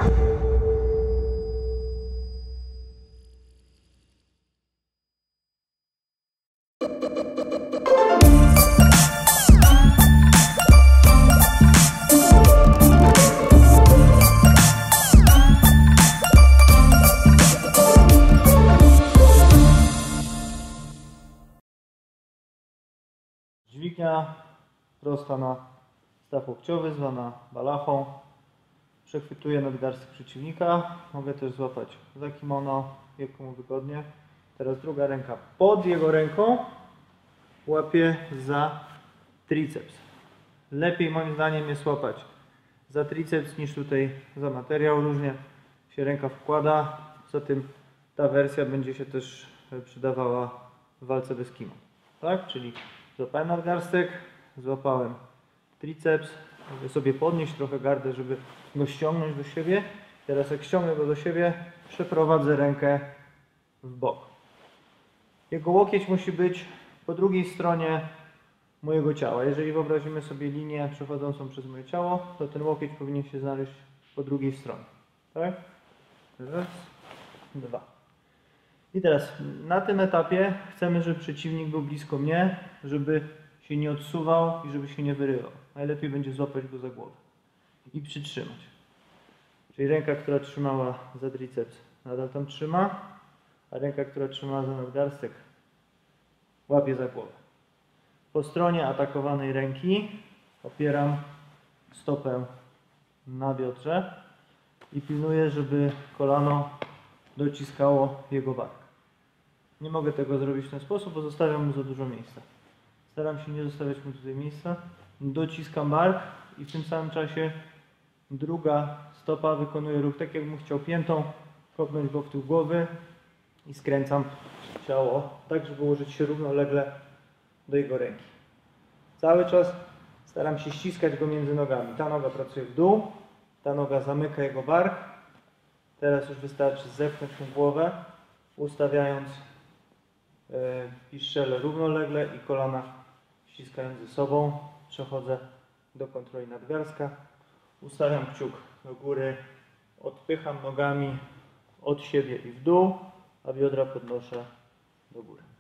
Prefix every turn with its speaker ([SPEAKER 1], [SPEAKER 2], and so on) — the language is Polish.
[SPEAKER 1] Dźwignia prosta na staw łokciowy, zwana balachą. Przechwytuję nadgarstek przeciwnika. Mogę też złapać za kimono, jak komu wygodnie. Teraz druga ręka pod jego ręką. Łapię za triceps. Lepiej moim zdaniem jest łapać za triceps niż tutaj za materiał. Różnie się ręka wkłada. Poza tym ta wersja będzie się też przydawała w walce bez kimon. Tak? Czyli złapałem nadgarstek, złapałem triceps. Mogę sobie podnieść trochę gardę, żeby go ściągnąć do siebie. Teraz jak ściągnę go do siebie, przeprowadzę rękę w bok. Jego łokieć musi być po drugiej stronie mojego ciała. Jeżeli wyobrazimy sobie linię przechodzącą przez moje ciało, to ten łokieć powinien się znaleźć po drugiej stronie. Tak? Raz, dwa. I teraz na tym etapie chcemy, żeby przeciwnik był blisko mnie, żeby się nie odsuwał i żeby się nie wyrywał. Najlepiej będzie złapać go za głowę i przytrzymać. Czyli ręka, która trzymała za triceps, nadal tam trzyma, a ręka, która trzymała za nadgarstek, łapie za głowę. Po stronie atakowanej ręki opieram stopę na biodrze i pilnuję, żeby kolano dociskało jego bark. Nie mogę tego zrobić w ten sposób, bo zostawiam mu za dużo miejsca. Staram się nie zostawiać mu tutaj miejsca. Dociskam bark i w tym samym czasie druga stopa wykonuje ruch tak, jakbym chciał piętą kopnąć go w tył głowy i skręcam ciało tak, żeby ułożyć się równolegle do jego ręki. Cały czas staram się ściskać go między nogami. Ta noga pracuje w dół, ta noga zamyka jego bark. Teraz już wystarczy zepchnąć mu głowę, ustawiając piszczele równolegle i kolana ściskając ze sobą. Przechodzę do kontroli nadgarstka. Ustawiam kciuk do góry, odpycham nogami od siebie i w dół, a biodra podnoszę do góry.